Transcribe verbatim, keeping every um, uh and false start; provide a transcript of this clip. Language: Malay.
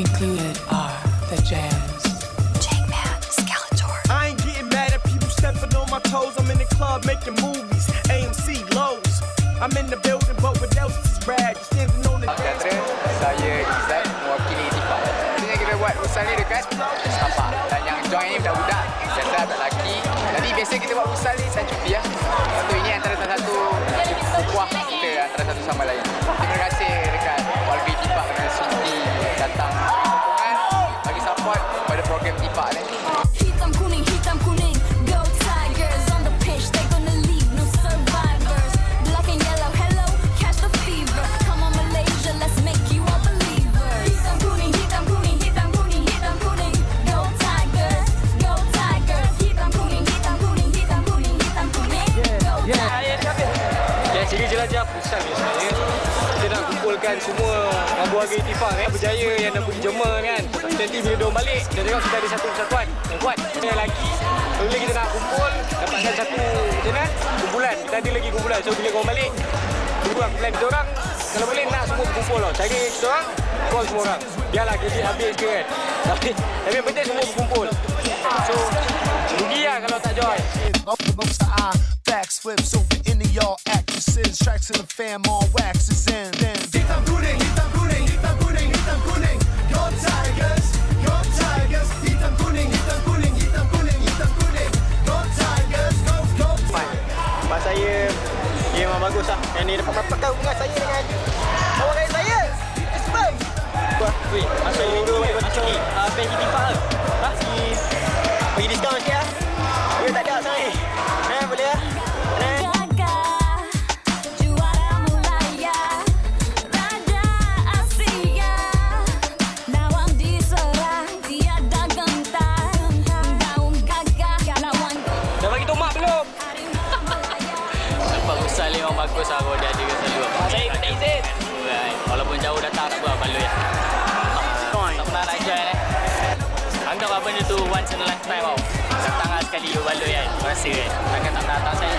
Included are the jams. J-Man, Skeletor. I ain't getting mad at people stepping on my toes. I'm in the club making movies, A M C lows. I'm in the building, but what else is rad? Standing on the dance Kata saya Izzat mewakili Tifak. Sebenarnya kita buat usaha ni dekat Setapak. Dan yang join ni budak-budak, saya tak lelaki. Jadi biasa kita buat usaha ni time cuti ya. Untuk ini antara salah satu puah kita antara satu sama lain. Terima kasih dekat Walvi Tifak kerana sudi datang sokongan bagi support pada program Tifak ni. Hitam kuning, hitam kuning. Go Tigers on the pitch. They gonna leave, no survivors. Black and yellow, hello, catch the fever. Come on Malaysia, let's make you all believers. Hitam kuning, hitam kuning, hitam kuning, hitam kuning. Go Tigers, go Tigers. Hitam kuning, hitam kuning, hitam kuning, hitam kuning. Go Tigers. Ya, sini jelajah pusat ni sebenarnya. Kita nak kumpulkan semua warga Itifak eh, berjaya yang dah pergi Jerman kan. Nanti bila diorang balik, kita tengok kita ada satu persatuan yang kuat. Kita lagi, bila kita nak kumpul, dapatkan satu macam mana? Kumpulan. Kita ada lagi kumpulan. So bila korang balik, kita plan kita orang. Kalau boleh nak semua berkumpul tau. Cari kita orang, call semua orang. Biarlah kerja habis ke kan. Tapi, tapi yang penting semua berkumpul. So, rugi lah kalau tak join. Facts flips over into y'all actresses. Tracks in the fam, all waxes in. Then hitam kuning, hitam kuning, hitam kuning, hitam kuning. Go Tigers, go Tigers. Hitam kuning, hitam kuning, hitam kuning, hitam kuning. Go Tigers, go go. Abang saya, dia memang bagus lah. Yang ni dapat mendapatkan hubungan saya dengan kawan gaya saya. Isbang. Weh, masuk minggu masuk uh, page Itifak ke? Ha? Pergi, pergi diskaun sikit lah. Dia tak ada sekarang ni. Eh, boleh lah. Bagus lah kalau dia ada ke selalu. Saya tak izin. Walaupun jauh datang tak apa, baloi lah. Tak pernah nak join eh. Anggap apa benda tu once in a lifetime tau. Datang lah sekali baloi kan. Rasa kan. Takkan tak pernah datang saya